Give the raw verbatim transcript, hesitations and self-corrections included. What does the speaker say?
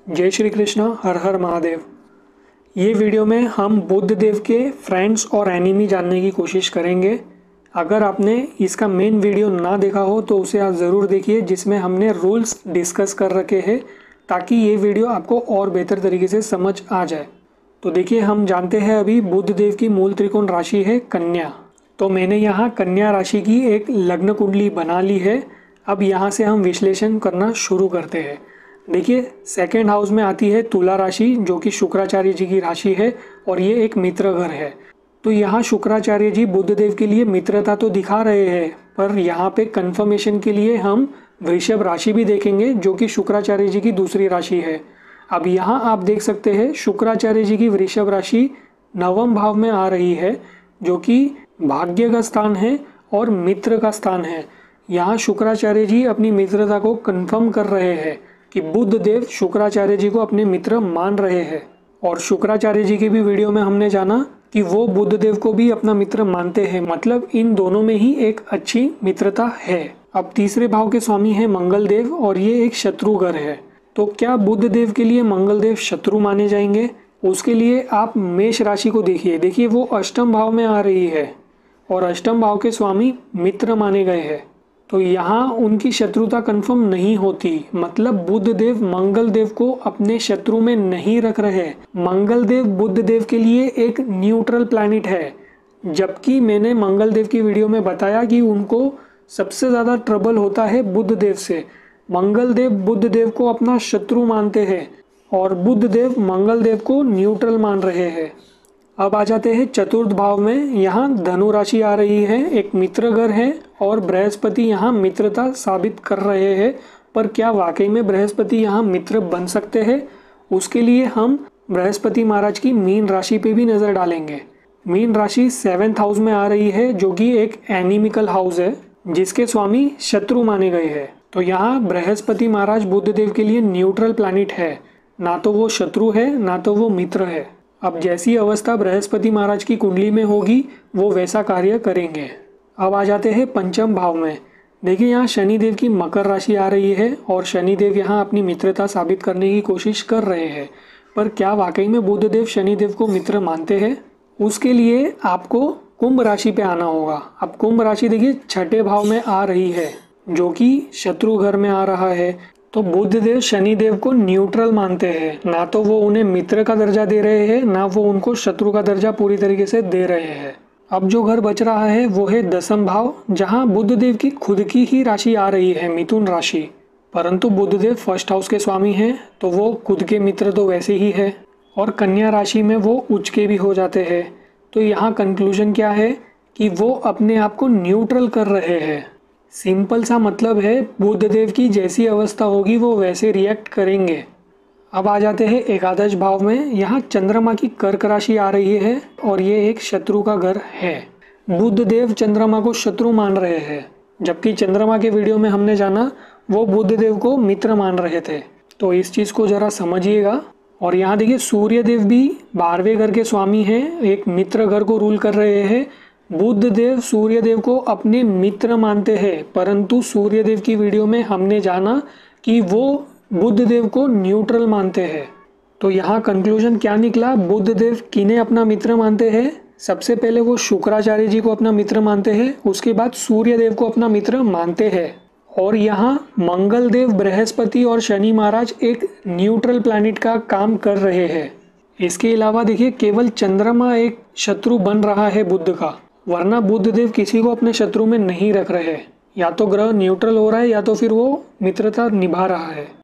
जय श्री कृष्ण, हर हर महादेव। ये वीडियो में हम बुद्ध देव के फ्रेंड्स और एनिमी जानने की कोशिश करेंगे। अगर आपने इसका मेन वीडियो ना देखा हो तो उसे आप ज़रूर देखिए, जिसमें हमने रूल्स डिस्कस कर रखे हैं ताकि ये वीडियो आपको और बेहतर तरीके से समझ आ जाए। तो देखिए, हम जानते हैं अभी बुद्ध देव की मूल त्रिकोण राशि है कन्या। तो मैंने यहाँ कन्या राशि की एक लग्न कुंडली बना ली है। अब यहाँ से हम विश्लेषण करना शुरू करते हैं। देखिए, सेकेंड हाउस में आती है तुला राशि, जो कि शुक्राचार्य जी की राशि है और ये एक मित्र घर है। तो यहाँ शुक्राचार्य जी बुद्ध देव के लिए मित्रता तो दिखा रहे हैं, पर यहाँ पे कंफर्मेशन के लिए हम वृषभ राशि भी देखेंगे, जो कि शुक्राचार्य जी की दूसरी राशि है। अब यहाँ आप देख सकते हैं शुक्राचार्य जी की वृषभ राशि नवम भाव में आ रही है, जो कि भाग्य का स्थान है और मित्र का स्थान है। यहाँ शुक्राचार्य जी अपनी मित्रता को कंफर्म कर रहे हैं कि बुद्ध देव शुक्राचार्य जी को अपने मित्र मान रहे हैं। और शुक्राचार्य जी की भी वीडियो में हमने जाना कि वो बुद्ध देव को भी अपना मित्र मानते हैं, मतलब इन दोनों में ही एक अच्छी मित्रता है। अब तीसरे भाव के स्वामी है मंगल देव और ये एक शत्रु घर है। तो क्या बुद्ध देव के लिए मंगल देव शत्रु माने जाएंगे? उसके लिए आप मेष राशि को देखिए। देखिए, वो अष्टम भाव में आ रही है और अष्टम भाव के स्वामी मित्र माने गए हैं। तो यहाँ उनकी शत्रुता कंफर्म नहीं होती, मतलब बुद्ध देव मंगल देव को अपने शत्रु में नहीं रख रहे। मंगल देव बुद्ध देव के लिए एक न्यूट्रल प्लैनेट है, जबकि मैंने मंगल देव की वीडियो में बताया कि उनको सबसे ज़्यादा ट्रबल होता है बुद्ध देव से। मंगल देव बुद्ध देव को अपना शत्रु मानते हैं और बुद्ध देव मंगल देव को न्यूट्रल मान रहे हैं। अब आ जाते हैं चतुर्थ भाव में। यहाँ धनु राशि आ रही है, एक मित्र घर है और बृहस्पति यहाँ मित्रता साबित कर रहे हैं। पर क्या वाकई में बृहस्पति यहाँ मित्र बन सकते हैं? उसके लिए हम बृहस्पति महाराज की मीन राशि पे भी नज़र डालेंगे। मीन राशि सेवेंथ हाउस में आ रही है, जो कि एक एनिमिकल हाउस है, जिसके स्वामी शत्रु माने गए हैं। तो यहाँ बृहस्पति महाराज बुद्ध देव के लिए न्यूट्रल प्लैनेट है, ना तो वो शत्रु है ना तो वो मित्र है। अब जैसी अवस्था बृहस्पति महाराज की कुंडली में होगी वो वैसा कार्य करेंगे। अब आ जाते हैं पंचम भाव में। देखिए, यहाँ शनिदेव की मकर राशि आ रही है और शनिदेव यहाँ अपनी मित्रता साबित करने की कोशिश कर रहे हैं। पर क्या वाकई में बुद्ध देव शनिदेव को मित्र मानते हैं? उसके लिए आपको कुंभ राशि पे आना होगा। अब कुंभ राशि देखिए छठे भाव में आ रही है, जो कि शत्रु घर में आ रहा है। तो बुद्ध देव शनिदेव को न्यूट्रल मानते हैं, ना तो वो उन्हें मित्र का दर्जा दे रहे हैं ना वो उनको शत्रु का दर्जा पूरी तरीके से दे रहे हैं। अब जो घर बच रहा है वो है दसम भाव, जहां बुद्ध देव की खुद की ही राशि आ रही है मिथुन राशि। परंतु बुद्ध देव फर्स्ट हाउस के स्वामी हैं, तो वो खुद के मित्र तो वैसे ही है और कन्या राशि में वो उच्च के भी हो जाते हैं। तो यहाँ कंक्लूजन क्या है कि वो अपने आप को न्यूट्रल कर रहे हैं। सिंपल सा मतलब है, बुद्ध देव की जैसी अवस्था होगी वो वैसे रिएक्ट करेंगे। अब आ जाते हैं एकादश भाव में। यहाँ चंद्रमा की कर्क राशि आ रही है और ये एक शत्रु का घर है। बुद्ध देव चंद्रमा को शत्रु मान रहे हैं, जबकि चंद्रमा के वीडियो में हमने जाना वो बुद्ध देव को मित्र मान रहे थे। तो इस चीज़ को ज़रा समझिएगा। और यहाँ देखिए, सूर्य देव भी बारहवें घर के स्वामी हैं, एक मित्र घर को रूल कर रहे हैं। बुद्ध देव सूर्य देव को अपने मित्र मानते हैं, परंतु सूर्य देव की वीडियो में हमने जाना कि वो बुद्ध देव को न्यूट्रल मानते हैं। तो यहाँ कंक्लूजन क्या निकला? बुद्ध देव किन्हें अपना मित्र मानते हैं? सबसे पहले वो शुक्राचार्य जी को अपना मित्र मानते हैं, उसके बाद सूर्य देव को अपना मित्र मानते हैं। और यहाँ मंगल देव, बृहस्पति और शनि महाराज एक न्यूट्रल प्लैनेट का काम कर रहे हैं। इसके अलावा देखिए, केवल चंद्रमा एक शत्रु बन रहा है बुद्ध का, वरना बुद्ध देव किसी को अपने शत्रु में नहीं रख रहे। या तो ग्रह न्यूट्रल हो रहा है या तो फिर वो मित्रता निभा रहा है।